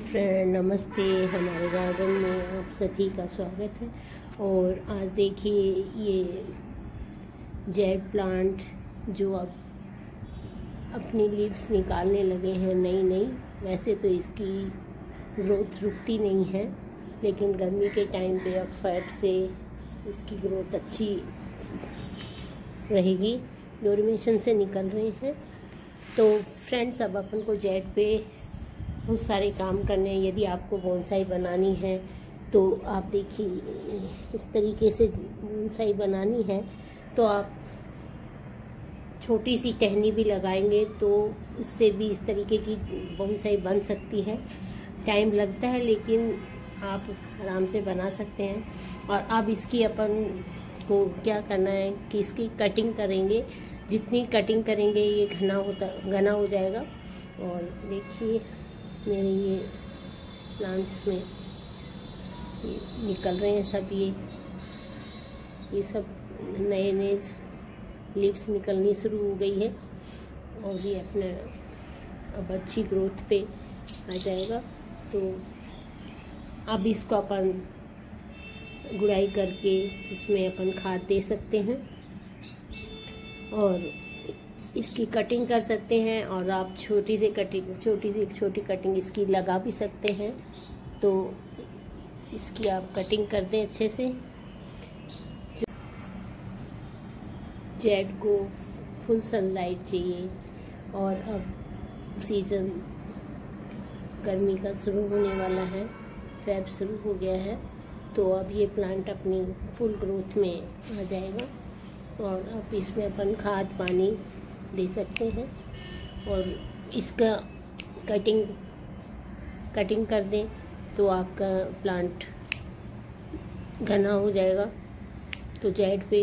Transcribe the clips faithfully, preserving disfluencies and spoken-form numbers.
Friend, नमस्ते। हमारे garden में आप सभी का स्वागत है। और आज देखिए ये जेड प्लांट जो अब अपनी लीव्स निकालने लगे हैं नई नई। वैसे तो इसकी ग्रोथ रुकती नहीं है, लेकिन गर्मी के टाइम पे अब फैट से इसकी ग्रोथ अच्छी रहेगी। डोरमेशन से निकल रहे हैं। तो फ्रेंड्स, अब अपन को जेड पे बहुत सारे काम करने हैं। यदि आपको बोनसाई बनानी है तो आप देखिए इस तरीके से बोनसाई बनानी है तो आप छोटी सी टहनी भी लगाएंगे तो उससे भी इस तरीके की बोनसाई बन सकती है। टाइम लगता है लेकिन आप आराम से बना सकते हैं। और अब इसकी अपन को क्या करना है कि इसकी कटिंग करेंगे। जितनी कटिंग करेंगे ये घना होता घना हो जाएगा। और देखिए मेरे ये प्लांट्स में ये निकल रहे हैं सब ये ये सब नए नए लीव्स निकलनी शुरू हो गई है और ये अपने अब अच्छी ग्रोथ पे आ जाएगा। तो अब इसको अपन गुड़ाई करके इसमें अपन खाद दे सकते हैं और इसकी कटिंग कर सकते हैं। और आप छोटी सी कटिंग छोटी सी छोटी कटिंग इसकी लगा भी सकते हैं। तो इसकी आप कटिंग कर दें अच्छे से। जेड को फुल सनलाइट चाहिए और अब सीज़न गर्मी का शुरू होने वाला है। फेब शुरू हो गया है तो अब ये प्लांट अपनी फुल ग्रोथ में आ जाएगा। और अब इसमें अपन खाद पानी दे सकते हैं और इसका कटिंग कटिंग कर दें तो आपका प्लांट घना हो जाएगा। तो जेड पे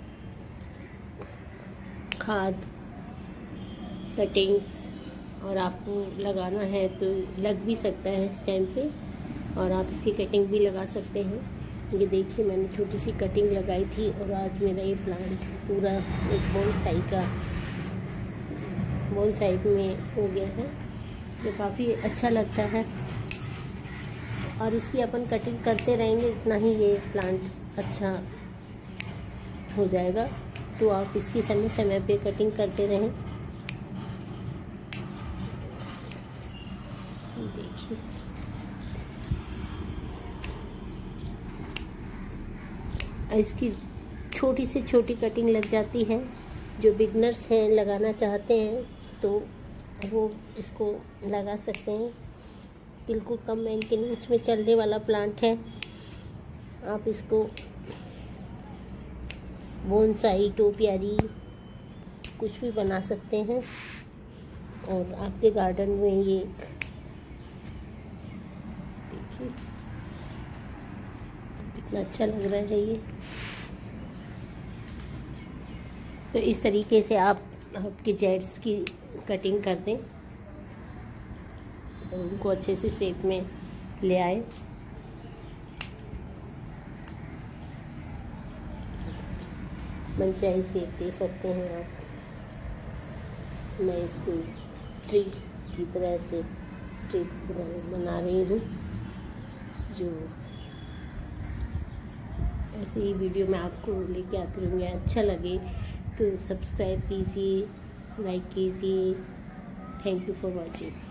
खाद कटिंग्स और आपको लगाना है तो लग भी सकता है इस टाइम पे। और आप इसकी कटिंग भी लगा सकते हैं। ये देखिए मैंने छोटी सी कटिंग लगाई थी और आज मेरा ये प्लांट पूरा एक बोनसाई का बोनसाई में हो गया है। तो काफ़ी अच्छा लगता है और इसकी अपन कटिंग करते रहेंगे उतना ही ये प्लांट अच्छा हो जाएगा। तो आप इसकी समय समय पे कटिंग करते रहें। देखिए इसकी छोटी से छोटी कटिंग लग जाती है। जो बिगनर्स हैं लगाना चाहते हैं तो वो इसको लगा सकते हैं। बिल्कुल कम मेंटेनेंस में चलने वाला प्लांट है। आप इसको बोनसाई टोपियारी कुछ भी बना सकते हैं। और आपके गार्डन में ये देखिए इतना अच्छा लग रहा है ये। तो इस तरीके से आप आपके जेड्स की कटिंग कर दें और उनको अच्छे से शेप में ले आए। मनचाही शेप दे सकते हैं आप। मैं इसको ट्री की तरह से ट्री बना रही हूँ। जो ऐसे ही वीडियो मैं आपको लेके आती रहूँगी। अच्छा लगे तो सब्सक्राइब कीजिए, लाइक कीजिए। Thank you for watching.